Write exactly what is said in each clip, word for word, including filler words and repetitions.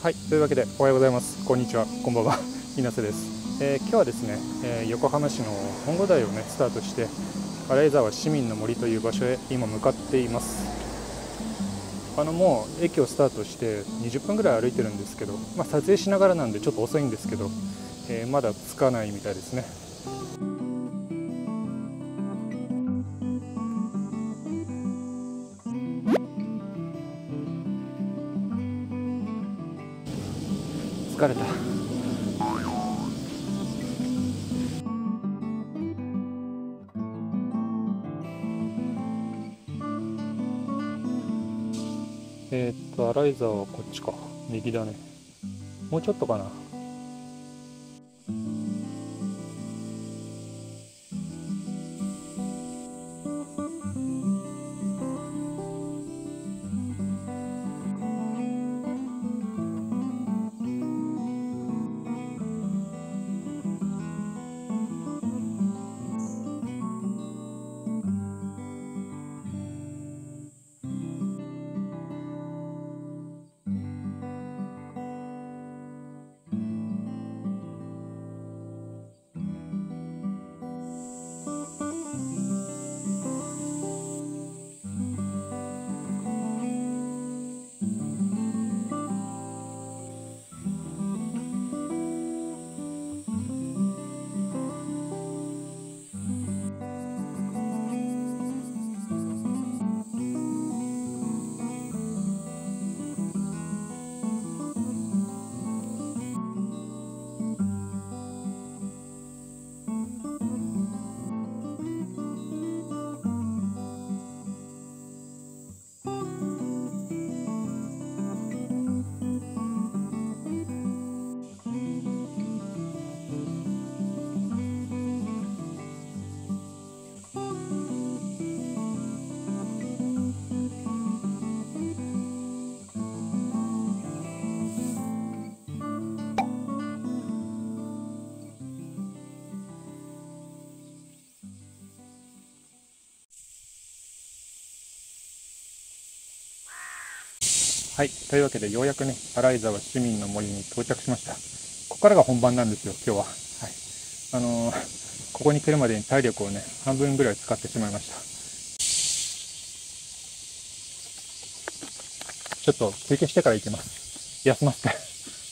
はい、というわけでおはようございます。こんにちは、こんばんは。稲瀬です。えー、今日はですね、えー、横浜市の本郷台をねスタートして荒井沢市民の森という場所へ今向かっています。あのもう駅をスタートしてにじゅっぷんぐらい歩いてるんですけど、まあ、撮影しながらなんでちょっと遅いんですけど、えー、まだ着かないみたいですね。疲れた。えー、っと荒井沢はこっちか、右だね。もうちょっとかな。はい、というわけでようやくね荒井沢市民の森に到着しました。ここからが本番なんですよ今日は。はい、あのー、ここに来るまでに体力をね半分ぐらい使ってしまいました。ちょっと休憩してから行きます。休ませて。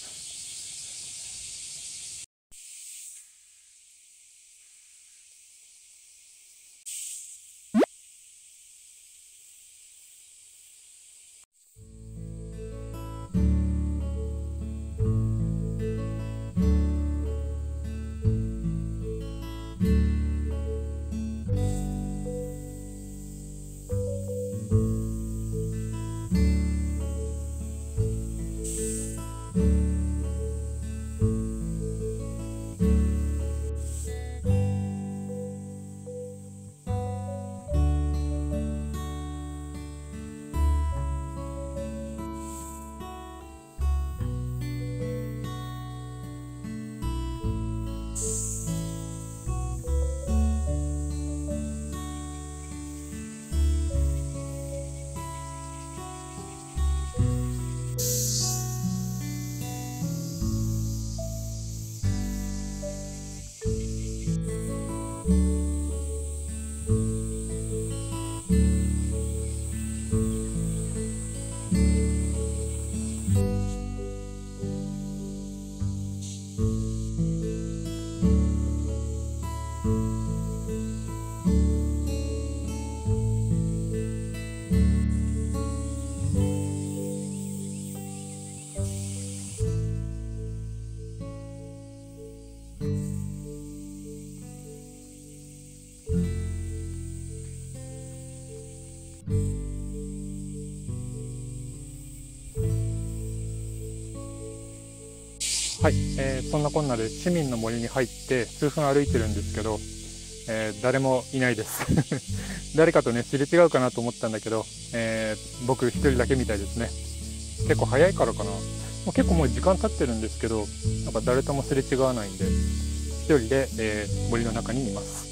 はい、えー、そんなこんなで市民の森に入って数分歩いてるんですけど、えー、誰もいないです誰かとねすれ違うかなと思ったんだけど、えー、僕一人だけみたいですね。結構早いからかな。もう結構もう時間経ってるんですけど、なんか誰ともすれ違わないんで一人で、えー、森の中にいます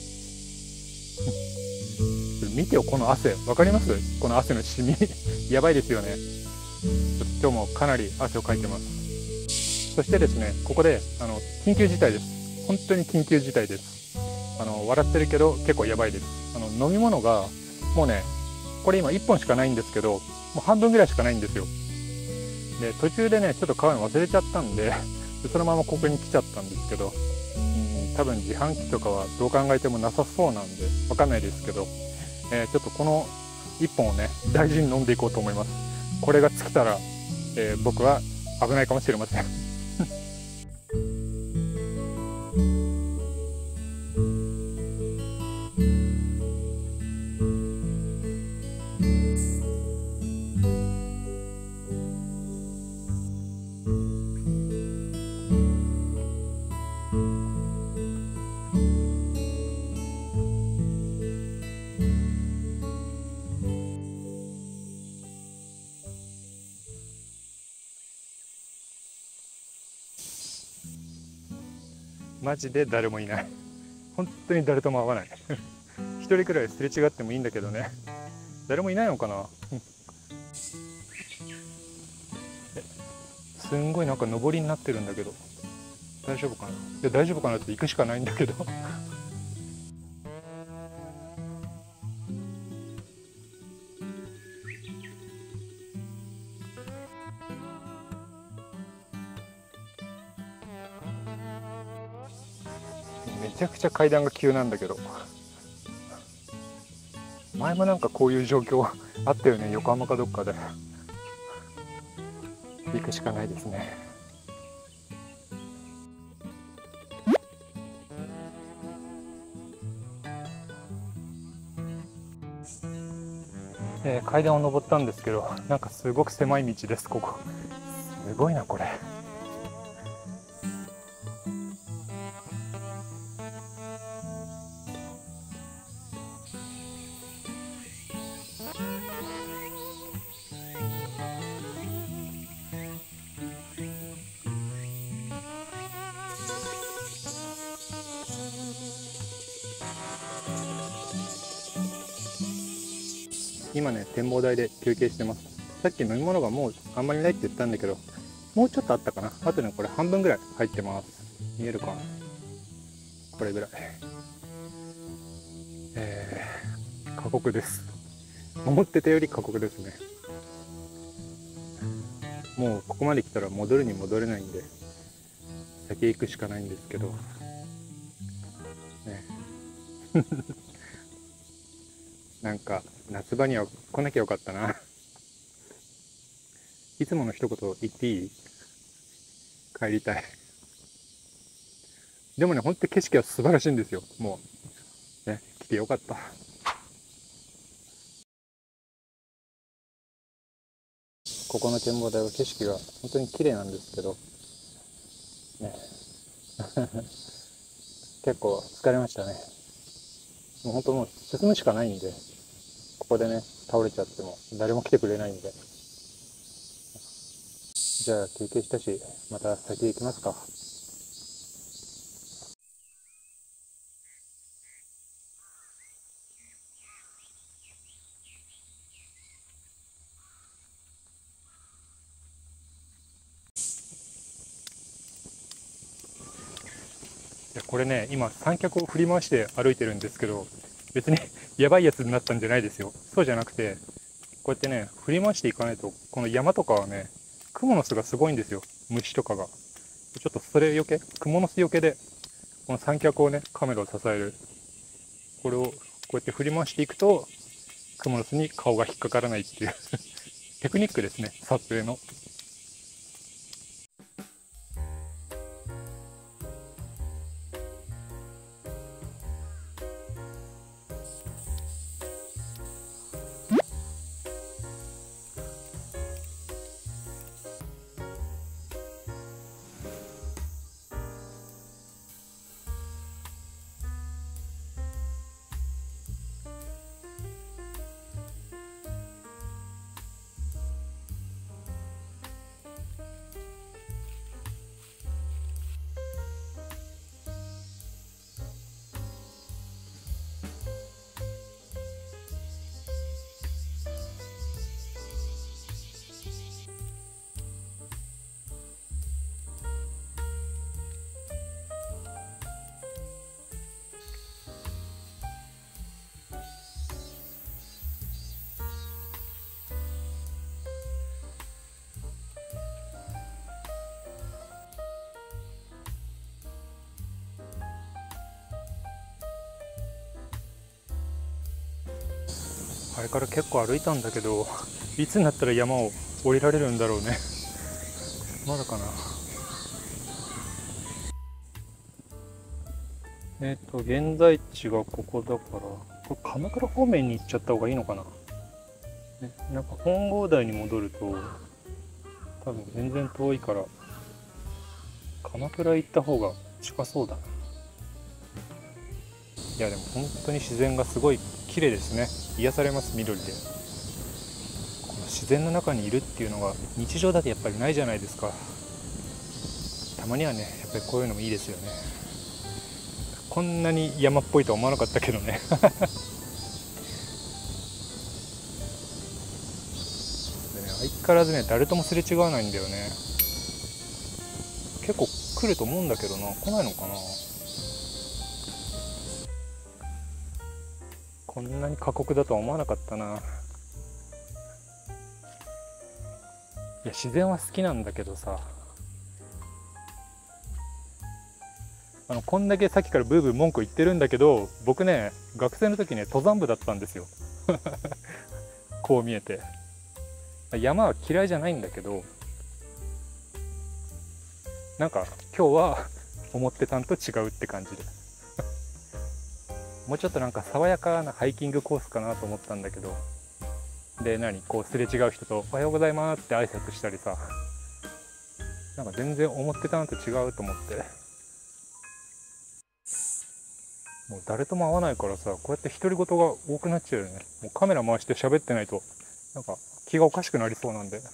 見てよこの汗、わかります？この汗のシミやばいですよね。ちょっと今日もかなり汗をかいてます。 そしてですね、ここであの緊急事態です。本当に緊急事態です。あの笑ってるけど結構やばいです。あの飲み物がもうね、これ今いっぽんしかないんですけど、もう半分ぐらいしかないんですよ。で途中でねちょっと買うの忘れちゃったんでそのままここに来ちゃったんですけど、うん多分自販機とかはどう考えてもなさそうなんでわかんないですけど、えー、ちょっとこのいっぽんをね大事に飲んでいこうと思います。これが尽きたら、えー、僕は危ないかもしれませんマジで誰もいない。本当に誰とも会わない一人くらいすれ違ってもいいんだけどね、誰もいないのかなすんごいなんか上りになってるんだけど大丈夫かな。いや大丈夫かなって行くしかないんだけどめちゃくちゃ階段が急なんだけど、前もなんかこういう状況あったよね、横浜かどっかで。行くしかないですね。えー、階段を登ったんですけど、なんかすごく狭い道です。ここすごいなこれ。今ね展望台で休憩してます。さっき飲み物がもうあんまりないって言ったんだけど、もうちょっとあったかな。あとねこれ半分ぐらい入ってます。見えるかな、これぐらい。えー、過酷です。思ってたより過酷ですね。もうここまで来たら戻るに戻れないんで先行くしかないんですけどねなんか夏場には来なきゃよかったな。いつもの一言言っていい？帰りたい。でもね、ほんと景色は素晴らしいんですよ。もうね、来てよかった。ここの展望台は景色が本当に綺麗なんですけどね結構疲れましたね。もう本当もう進むしかないんで、ここでね倒れちゃっても誰も来てくれないんで、じゃあ休憩したしまた先行きますか。いやこれね今三脚を振り回して歩いてるんですけど、別にやばいやつになったんじゃないですよ。そうじゃなくて、こうやってね振り回していかないと、この山とかはねクモの巣がすごいんですよ。虫とかがちょっとそれよけ、クモの巣よけでこの三脚をねカメラを支える、これをこうやって振り回していくとクモの巣に顔が引っかからないっていうテクニックですね、撮影の。 あれから結構歩いたんだけど、いつになったら山を降りられるんだろうね。まだかな。えっと現在地がここだから、これ鎌倉方面に行っちゃった方がいいのかな。ね、なんか本郷台に戻ると多分全然遠いから鎌倉行った方が近そうだな。いやでも本当に自然がすごい綺麗ですね。癒されます、緑で。この自然の中にいるっていうのが日常だとやっぱりないじゃないですか。たまにはね、やっぱりこういうのもいいですよね。こんなに山っぽいとは思わなかったけどね。でね、相変わらずね、誰ともすれ違わないんだよね。結構来ると思うんだけどな、来ないのかな。こんなに過酷だとは思わなかったな。いや自然は好きなんだけどさ、あのこんだけさっきからブーブー文句言ってるんだけど、僕ね学生の時ね登山部だったんですよ。こう見えて山は嫌いじゃないんだけど、なんか今日は思ってたんと違うって感じで。もうちょっとなんか爽やかなハイキングコースかなと思ったんだけど、で何こうすれ違う人と「おはようございます」って挨拶したりさ、なんか全然思ってたのと違うと思って、もう誰とも会わないからさ、こうやって独り言が多くなっちゃうよね。もうカメラ回して喋ってないとなんか気がおかしくなりそうなんで。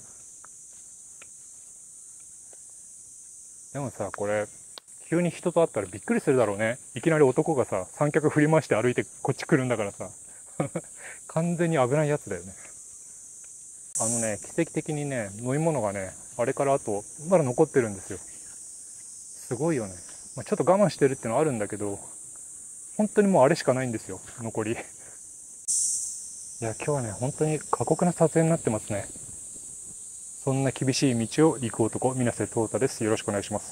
でもさ、これ急に人と会ったらびっくりするだろうね。いきなり男がさ三脚振り回して歩いてこっち来るんだからさ。完全に危ないやつだよね。あのね、奇跡的にね飲み物がねあれからあとまだ残ってるんですよ。すごいよね。まあ、ちょっと我慢してるってのはあるんだけど、本当にもうあれしかないんですよ、残り。いや今日はね本当に過酷な撮影になってますね。そんな厳しい道を行く男、水瀬淘汰です。よろしくお願いします。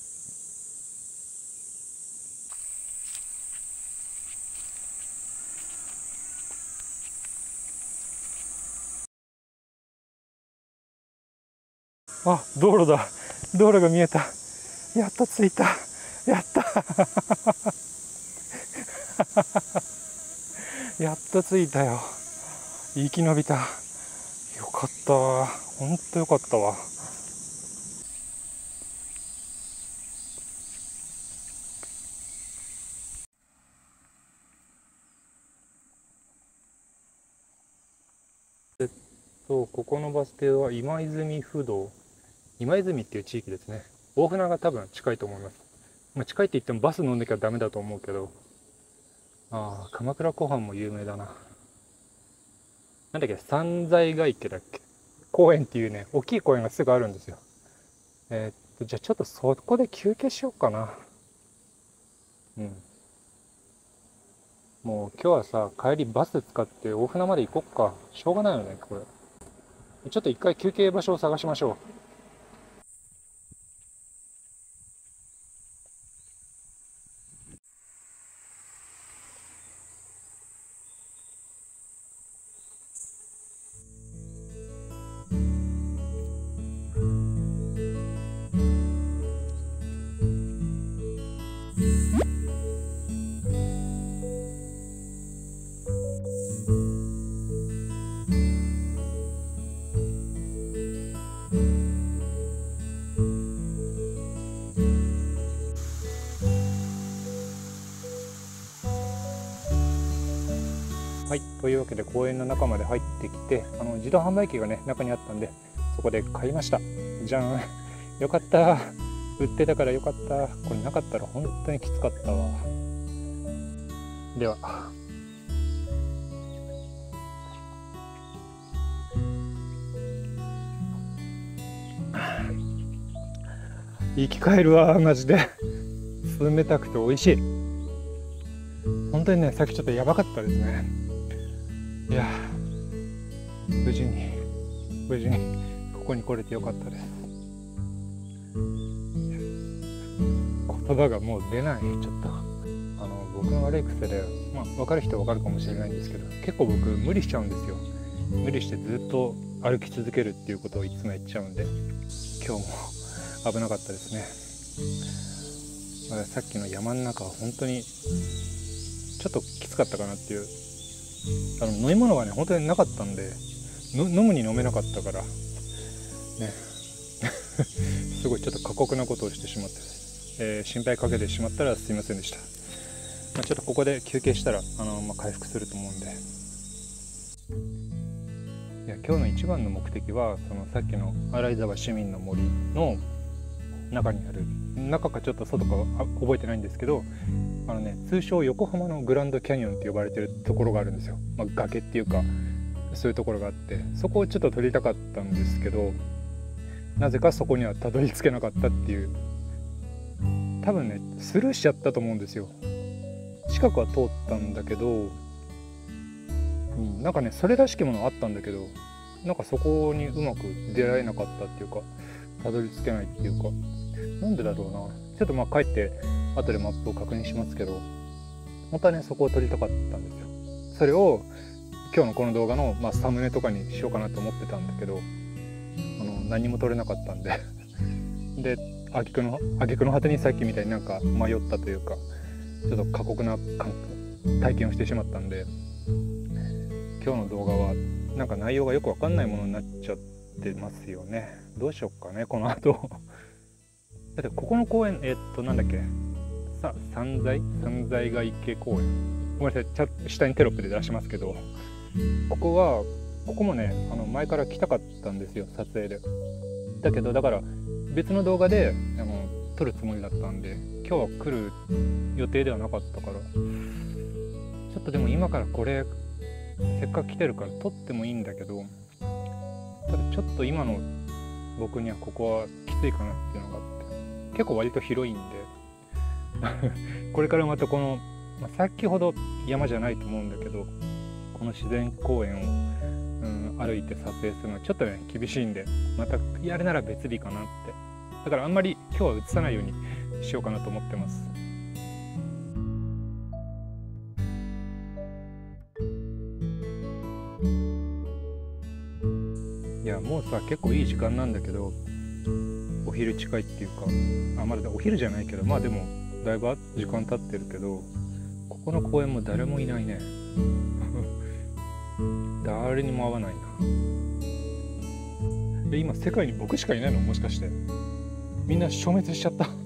あ、道路だ。道路が見えた。やっと着いた。やったやっと着いたよ。生き延びた。よかったわ。ほんとよかったわ。えっと、ここのバス停は今泉不動。今泉っていう地域ですね。大船が多分近いと思います。まあ、近いって言ってもバス乗んなきゃダメだと思うけど。ああ、鎌倉湖畔も有名だな。なんだっけ、三財ヶ池だっけ。公園っていうね、大きい公園がすぐあるんですよ。えー、っと、じゃあちょっとそこで休憩しようかな。うん。もう今日はさ、帰りバス使って大船まで行こっか。しょうがないよね、これ。ちょっと一回休憩場所を探しましょう。はい、というわけで公園の中まで入ってきて、あの自動販売機がね中にあったんで、そこで買いました。じゃん。よかった。売ってたからよかった。これなかったら本当にきつかったわ。では。生き返るわマジで。冷たくて美味しい。本当にね、さっきちょっとやばかったですね。いや、無事に無事にここに来れてよかったです。言葉がもう出ない。ちょっとあの僕の悪い癖で、まあ、分かる人は分かるかもしれないんですけど、結構僕無理しちゃうんですよ。無理してずっと歩き続けるっていうことをいつもやっちゃうんで、今日も危なかったですね。さっきの山の中は本当にちょっときつかったかなっていう。あの飲み物がね本当になかったんで、飲むに飲めなかったからねすごいちょっと過酷なことをしてしまって、えー、心配かけてしまったらすいませんでした。まあ、ちょっとここで休憩したらあの、まあ、回復すると思うんで。いや今日の一番の目的はそのさっきの洗い沢市民の森の中にある、中かちょっと外か覚えてないんですけど、あのね通称横浜のグランドキャニオンって呼ばれてるところがあるんですよ。まあ、崖っていうかそういうところがあって、そこをちょっと撮りたかったんですけど、なぜかそこにはたどり着けなかったっていう。多分ねスルーしちゃったと思うんですよ。近くは通ったんだけど、うん、なんかねそれらしきものあったんだけど、なんかそこにうまく出会えなかったっていうか、たどり着けないっていうか、なんでだろうな。ちょっとまあ帰って後でマップを確認しますけど、本当はねそこを撮りたかったんですよ。それを今日のこの動画の、まあ、サムネとかにしようかなと思ってたんだけど、あの何も撮れなかったんでで挙句の挙句の果てにさっきみたいになんか迷ったというか、ちょっと過酷な体験をしてしまったんで、今日の動画はなんか内容がよくわかんないものになっちゃってますよね。どうしよっかねこの後だってここの公園、えー、っとなんだっけ、さ三財三財が池公園、ごめんなさい、ちゃ下にテロップで出しますけど、ここはここもねあの前から来たかったんですよ、撮影で。だけどだから別の動画であの撮るつもりだったんで、今日は来る予定ではなかったから、ちょっとでも今からこれせっかく来てるから撮ってもいいんだけど、ただちょっと今の僕にはここはきついかなっていうのがあって、結構割と広いんでこれからまたこの、まあ、先ほど山じゃないと思うんだけど、この自然公園を、うん、歩いて撮影するのはちょっとね厳しいんで、またやるなら別日かなって。だからあんまり今日は映さないようにしようかなと思ってます。いやもうさ結構いい時間なんだけど、お昼近いっていうか、あまだお昼じゃないけど、まあでもだいぶ時間経ってるけど、ここの公園も誰もいないね誰にも会わないな。え今世界に僕しかいないの？もしかしてみんな消滅しちゃった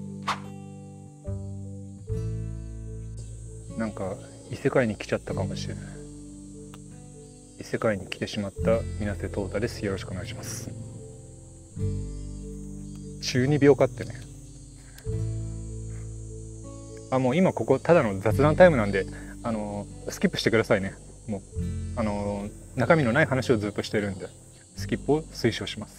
なんか異世界に来ちゃったかもしれない。異世界に来てしまった水瀬淘汰です。よろしくお願いします。中二病かってね。あもう今ここただの雑談タイムなんで、あのスキップしてくださいね。もうあの中身のない話をずっとしてるんでスキップを推奨します。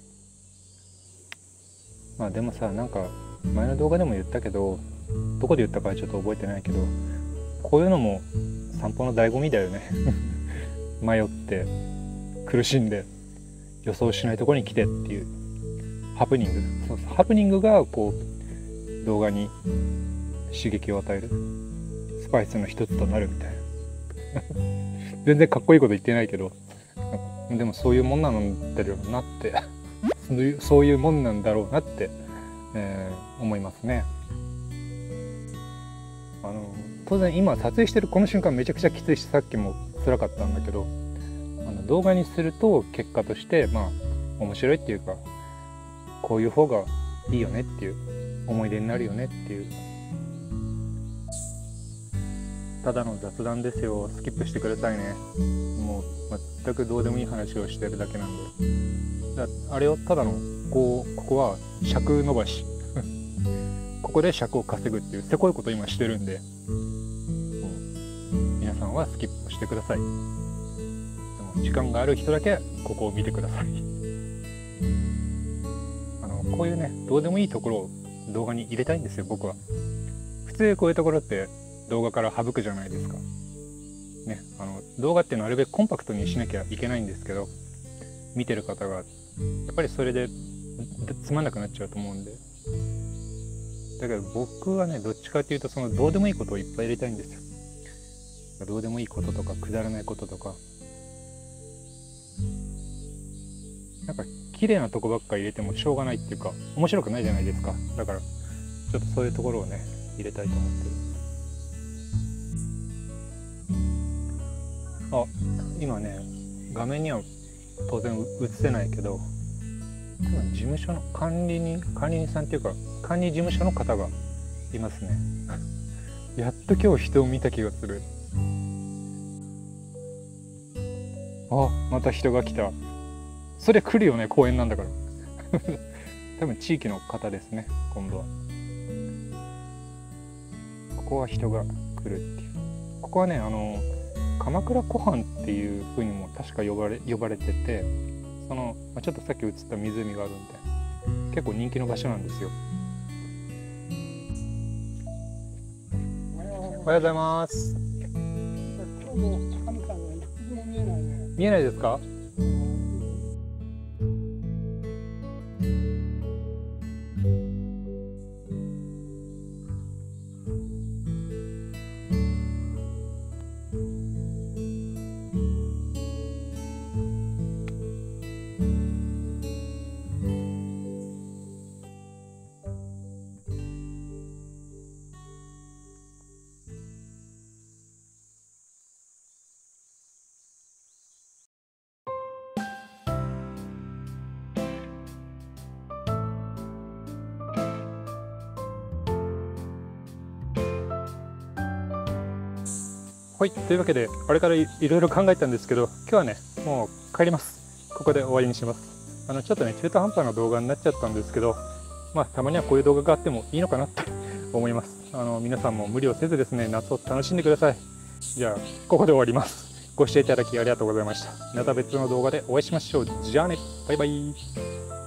まあでもさ、なんか前の動画でも言ったけど、どこで言ったかはちょっと覚えてないけど、こういうのも散歩の醍醐味だよね迷って苦しんで予想しないところに来てっていうハプニング、そうそうハプニングがこう動画に刺激を与えるスパイスの一つとなるみたいな全然かっこいいこと言ってないけど、でもそういうもんなんだろうなってそういうもんなんだろうなって、えー、思いますね。あの当然今撮影してるこの瞬間めちゃくちゃきついし、さっきも辛かったんだけど、あの動画にすると結果としてまあ面白いっていうか、こういう方がいいよねっていう思い出になるよねっていう、ただの雑談ですよ。スキップしてくださいね。もう全くどうでもいい話をしてるだけなんで。だあれをただのこうここは尺伸ばしここで尺を稼ぐっていうせこいことを今してるんで、皆さんはスキップしてください。でも時間がある人だけここを見てください。あのこういうねどうでもいいところを動画に入れたいんですよ、僕は。普通こういうところって動画から省くじゃないですか。ね、あの動画ってなるべくコンパクトにしなきゃいけないんですけど、見てる方がやっぱりそれでつまんなくなっちゃうと思うんで、 だけど僕はね、どっちかっていうとそのどうでもいいことをいっぱい入れたいんですよ。どうでもいいこととかくだらないこととか、なんか綺麗なとこばっか入れてもしょうがないっていうか面白くないじゃないですか。だからちょっとそういうところをね入れたいと思ってる。あ、今ね画面には当然映せないけど、多分事務所の管理人管理人さんっていうか管理事務所の方がいますね。やっと今日人を見た気がする。あ、また人が来た。それ来るよね、公園なんだから。多分地域の方ですね、今度は。ここは人が来るっていう。ここはね、あの鎌倉湖畔っていう風にも確か呼ばれ呼ばれてて、そのちょっとさっき映った湖があるんで結構人気の場所なんですよ。おはようございます。見えないですか？はい、というわけであれからいろいろ考えたんですけど、今日はねもう帰ります。ここで終わりにします。あのちょっとね中途半端な動画になっちゃったんですけど、まあたまにはこういう動画があってもいいのかなと思います。あの皆さんも無理をせずですね、夏を楽しんでください。じゃあここで終わります。ご視聴いただきありがとうございました。また別の動画でお会いしましょう。じゃあね、バイバイ。